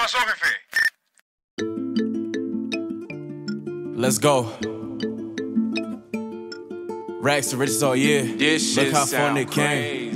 pasó, jefe? Let's go. Racks to riches all year. Look how far they came.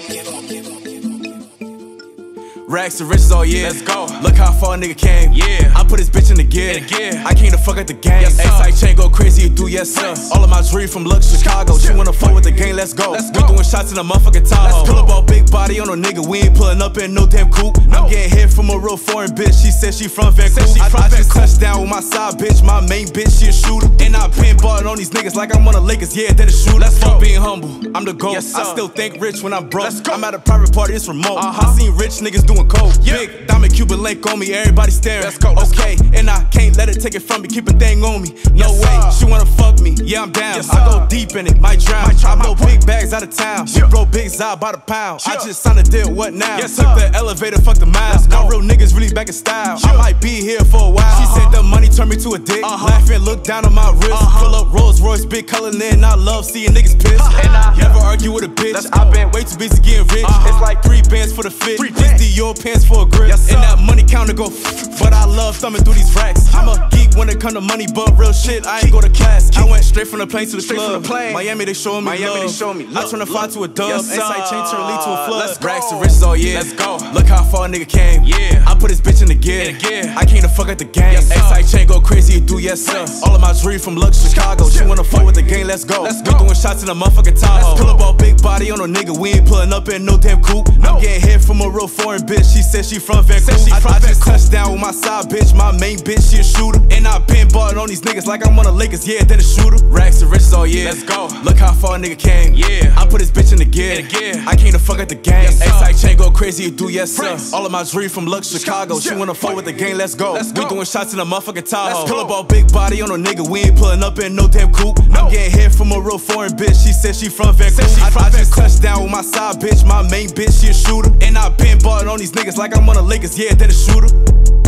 Racks to riches all year. Let's go. Look how far a nigga came. Yeah. I put his bitch in the gear. I came to fuck at the game. Yes, X-Like chain go crazy, you do, yes sir. All of my dream from Lux, Chicago. She wanna fuck with the gang, let's go. We doing shots in the motherfucking Tahoe. Pull up all big body on a nigga. We ain't pulling up in no damn coupe. I'm getting hit from a real foreign bitch. She said she from Vancouver. I just touched down with my side bitch. My main bitch, she a shooter. And I been balling on these niggas like I'm on the Lakers. Yeah, they the shooter. Let's fuck being humble. I'm the GOAT. Yes, I still think rich when I'm broke. I'm at a private party, it's remote. I seen rich niggas doing coke. Big diamond Cuban link on me, everybody staring. Let's go. Okay, and I can't let it take it from me. Keep a thing on me. No way, she wanna fuck me. Yeah, I'm down. I go deep in it, might drown. I blow big bags out of town. We blow big Zod by the pound. I just signed a deal, what now? Took the elevator, fuck the miles. Now real niggas really back in style. I might be here for a while. She said the money turned me to a dick. Laughing, look down on my wrist. Pull up Rolls Royce, big color in. I love seeing niggas pissed. And I never argue with a bitch. I been way too busy getting rich. It's like 3 bands for the fit. These Dior pants for a grip. And that money counter go, but I love thumbing through these racks. I'm a geek when it come to money, but real shit, I ain't go to class. I went straight from the plane to the club. Miami, they showing me love. I turn a fly to a dub. Inside chain turn lead to a flood. Racks to riches all year. Let's go. Look how far a nigga came. Yeah. I put his bitch in the gear. I came to fuck at the game. X-Like chain go crazy, you do, yes sir. All of my dream from Lux, Chicago. She wanna fuck with the gang, let's go. We doing shots in the motherfucking Tahoe. Pull up all big body on a nigga. We ain't pulling up in no damn coupe. I'm getting hit from a real foreign bitch. She said she from Vancouver. I just touched down with my side bitch. My main bitch, she a shooter. And I been balling on these niggas like I'm on the Lakers. Yeah, they the shooter. Racks to riches all year. Let's go. Look how far a nigga came. Yeah. I put his bitch in the gear. I came to fuck at the game. X-Like chain go crazy, you do, yes sir. All of my dream from Lux, Chicago. She wanna fuck with the gang, let's go. We doing shots in the motherfucking Tahoe. Pull up all big body on a nigga. We ain't pulling up in no damn coupe. I'm getting hit from a real foreign bitch. She said she from Vancouver. I just touched down with my side bitch. My main bitch, she a shooter. And I been balling on these niggas like I'm on the Lakers. Yeah, they the shooter.